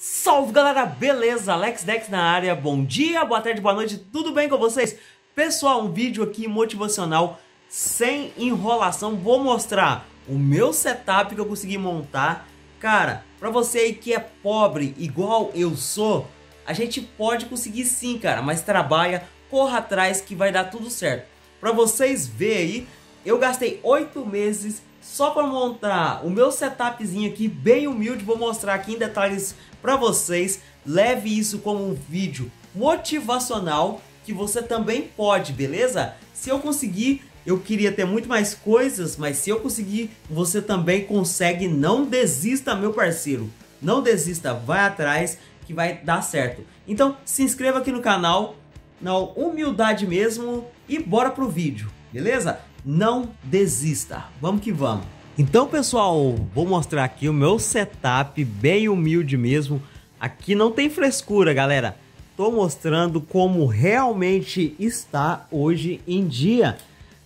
Salve galera, beleza? Alex Dex na área, bom dia, boa tarde, boa noite, tudo bem com vocês? Pessoal, um vídeo aqui motivacional, sem enrolação, vou mostrar o meu setup que eu consegui montar. Cara, pra você aí que é pobre igual eu sou, a gente pode conseguir sim, cara, mas trabalha, corra atrás que vai dar tudo certo. Pra vocês verem aí, eu gastei 8 meses só para montar o meu setupzinho aqui, bem humilde, vou mostrar aqui em detalhes para vocês. Leve isso como um vídeo motivacional que você também pode, beleza? Se eu conseguir, eu queria ter muito mais coisas, mas se eu conseguir, você também consegue. Não desista, meu parceiro. Não desista, vai atrás que vai dar certo. Então, se inscreva aqui no canal, na humildade mesmo, e bora pro vídeo, beleza? Não desista, vamos que vamos. Então pessoal, vou mostrar aqui o meu setup, bem humilde mesmo. Aqui não tem frescura, galera. Tô mostrando como realmente está hoje em dia.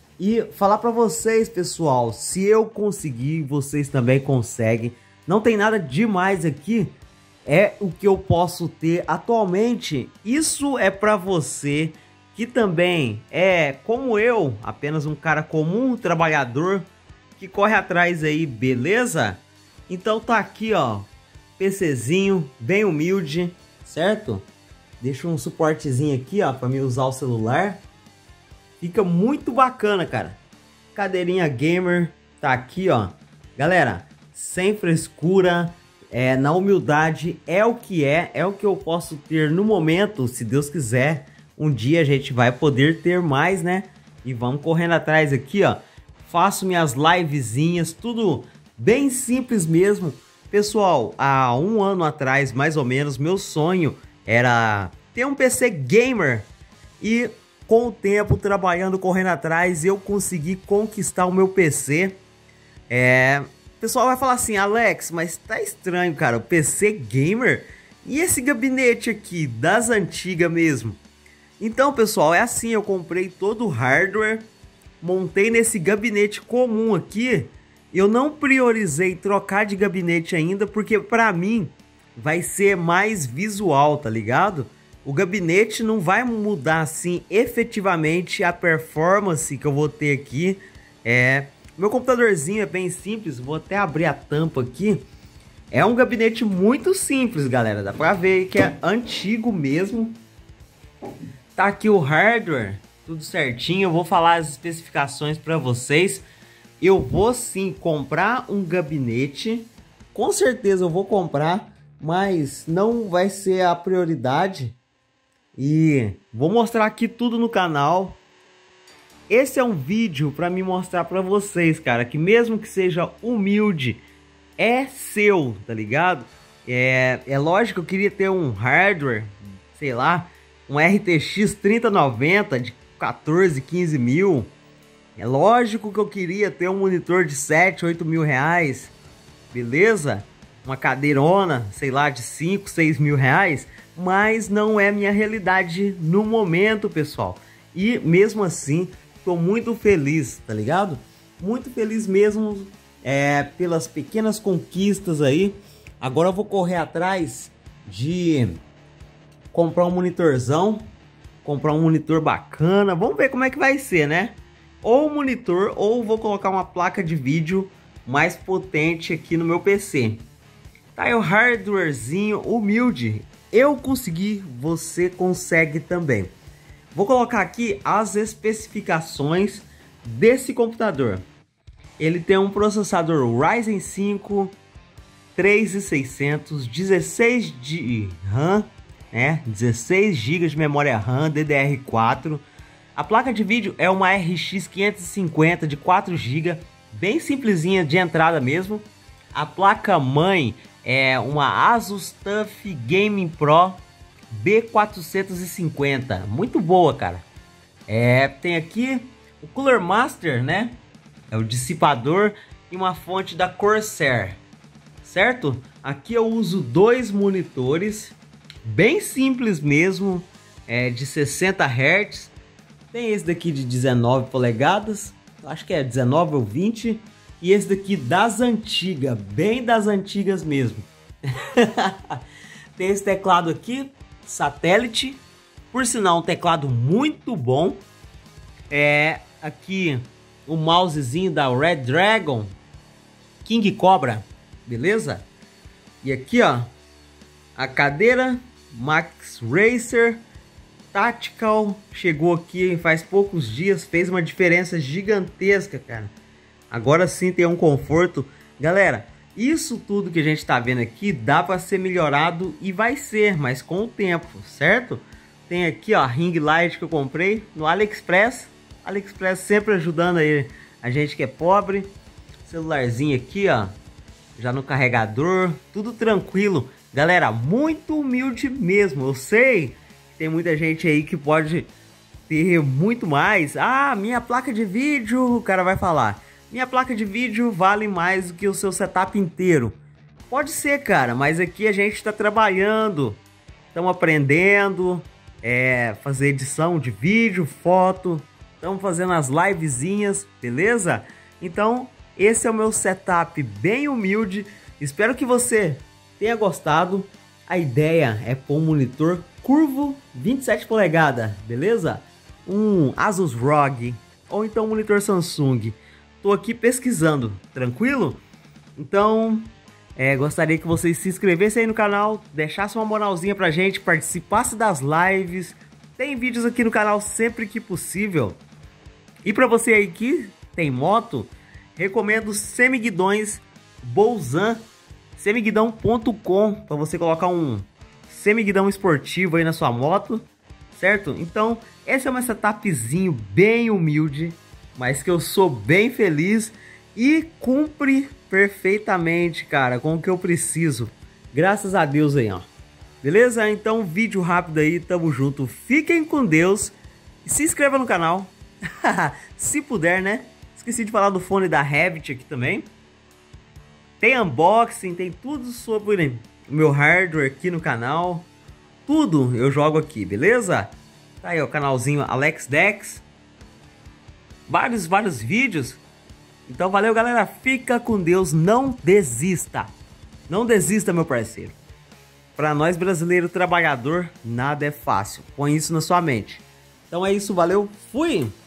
E falar pra vocês, pessoal, se eu conseguir, vocês também conseguem. Não tem nada demais aqui, é o que eu posso ter atualmente. Isso é pra você que também é, como eu, apenas um cara comum, trabalhador, que corre atrás aí, beleza? Então tá aqui, ó, PCzinho, bem humilde, certo? Deixa um suportezinho aqui, ó, pra mim usar o celular. Fica muito bacana, cara. Cadeirinha gamer, tá aqui, ó. Galera, sem frescura, na humildade, é o que eu posso ter no momento, se Deus quiser. Um dia a gente vai poder ter mais, né? E vamos correndo atrás aqui, ó. Faço minhas livezinhas, tudo bem simples mesmo. Pessoal, há um ano atrás, mais ou menos, meu sonho era ter um PC gamer. E com o tempo, trabalhando, correndo atrás, eu consegui conquistar o meu PC. O pessoal vai falar assim, Alex, mas tá estranho, cara, o PC gamer? E esse gabinete aqui, das antigas mesmo? Então, pessoal, é assim, eu comprei todo o hardware, montei nesse gabinete comum aqui. Eu não priorizei trocar de gabinete ainda, porque pra mim vai ser mais visual, tá ligado? O gabinete não vai mudar, assim, efetivamente a performance que eu vou ter aqui. Meu computadorzinho é bem simples, vou até abrir a tampa aqui. É um gabinete muito simples, galera, dá pra ver que é antigo mesmo. Tá aqui o hardware, tudo certinho. Eu vou falar as especificações para vocês. Eu vou sim comprar um gabinete. Com certeza eu vou comprar, mas não vai ser a prioridade. E vou mostrar aqui tudo no canal. Esse é um vídeo para me mostrar para vocês, cara, que mesmo que seja humilde, é seu, tá ligado? É lógico, eu queria ter um hardware, sei lá, um RTX 3090 de 14, 15 mil. É lógico que eu queria ter um monitor de 7, 8 mil reais. Beleza? Uma cadeirona, sei lá, de 5, 6 mil reais. Mas não é minha realidade no momento, pessoal. E mesmo assim, tô muito feliz, tá ligado? Muito feliz mesmo pelas pequenas conquistas aí. Agora eu vou correr atrás de comprar um monitorzão, comprar um monitor bacana. Vamos ver como é que vai ser, né? Ou monitor, ou vou colocar uma placa de vídeo mais potente aqui no meu PC. Tá aí o hardwarezinho humilde. Eu consegui, você consegue também. Vou colocar aqui as especificações desse computador. Ele tem um processador Ryzen 5 3600, 16 de RAM, 16 GB de memória RAM DDR4. A placa de vídeo é uma RX 550 de 4 GB, bem simplesinha de entrada mesmo. A placa mãe é uma Asus TUF Gaming Pro B450, muito boa, cara. Tem aqui o Cooler Master, né? É o dissipador e uma fonte da Corsair, certo? Aqui eu uso dois monitores, bem simples mesmo, de 60 Hz. Tem esse daqui de 19 polegadas, acho que é 19 ou 20. E esse daqui das antigas, bem das antigas mesmo. Tem esse teclado aqui, satélite, por sinal um teclado muito bom. Aqui o mousezinho da Red Dragon, King Cobra, beleza? E aqui ó, a cadeira Max Racer Tactical, chegou aqui faz poucos dias, fez uma diferença gigantesca, cara. Agora sim tem um conforto. Galera, isso tudo que a gente tá vendo aqui dá para ser melhorado e vai ser, mas com o tempo, certo? Tem aqui ó, a ring light que eu comprei no AliExpress. AliExpress sempre ajudando aí a gente que é pobre. Celularzinho aqui ó, já no carregador, tudo tranquilo. Galera, muito humilde mesmo. Eu sei que tem muita gente aí que pode ter muito mais. Ah, minha placa de vídeo, o cara vai falar, minha placa de vídeo vale mais do que o seu setup inteiro. Pode ser, cara, mas aqui a gente está trabalhando, estamos aprendendo, fazer edição de vídeo, foto, estamos fazendo as livezinhas, beleza? Então, esse é o meu setup bem humilde. Espero que você tenha gostado. A ideia é pôr um monitor curvo 27 polegadas, beleza? Um Asus ROG ou então um monitor Samsung. Tô aqui pesquisando, tranquilo? Então, gostaria que vocês se inscrevessem aí no canal, deixassem uma moralzinha pra gente, participassem das lives. Tem vídeos aqui no canal sempre que possível. E pra você aí que tem moto, recomendo semiguidões Bolzan, semiguidão.com, para você colocar um semiguidão esportivo aí na sua moto, certo? Então, esse é um setupzinho bem humilde, mas que eu sou bem feliz e cumpre perfeitamente, cara, com o que eu preciso. Graças a Deus aí, ó. Beleza? Então, vídeo rápido aí, tamo junto. Fiquem com Deus e se inscreva no canal. Se puder, né? Esqueci de falar do fone da Revit aqui também. Tem unboxing, tem tudo sobre o meu hardware aqui no canal. Tudo eu jogo aqui, beleza? Tá aí o canalzinho Alex Dex. Vários vídeos. Então valeu, galera. Fica com Deus. Não desista. Não desista, meu parceiro. Para nós brasileiros trabalhador, nada é fácil. Põe isso na sua mente. Então é isso, valeu. Fui!